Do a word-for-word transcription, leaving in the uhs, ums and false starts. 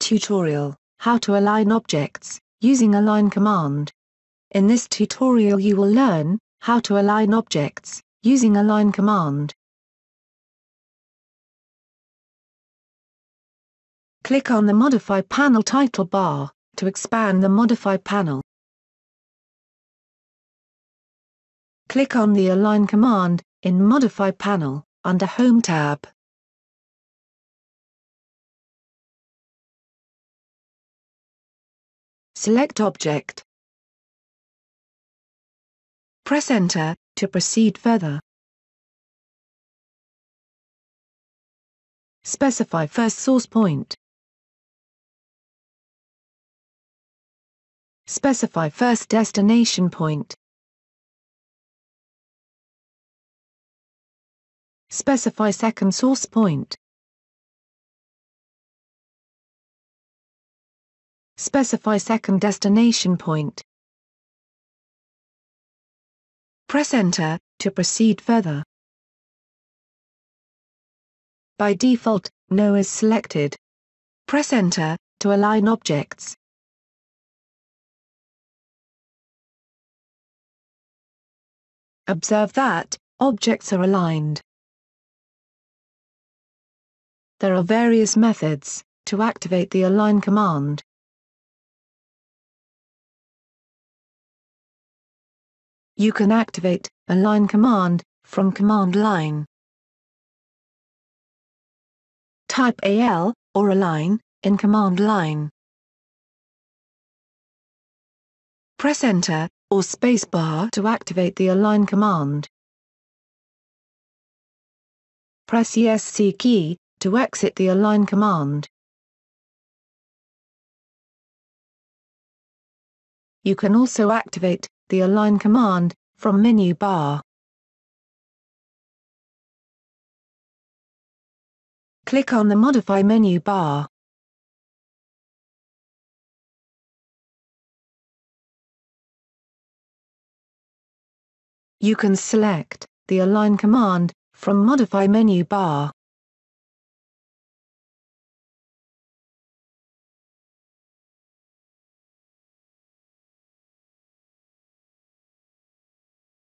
tutorial, How to Align Objects, using Align command. In this tutorial you will learn, how to align objects, using Align command. Click on the Modify panel title bar, to expand the Modify panel. Click on the Align command, in Modify panel, under Home tab. Select Object. Press Enter, to proceed further. Specify first source point. Specify first destination point. Specify second source point. Specify second destination point. Press Enter, to proceed further. By default, No is selected. Press Enter, to align objects. Observe that, objects are aligned. There are various methods to activate the Align command. You can activate Align command from command line. Type A L or Align in command line. Press Enter or spacebar to activate the Align command. Press E S C key to exit the Align command. You can also activate the Align command from menu bar. Click on the Modify menu bar. You can select the Align command from Modify menu bar.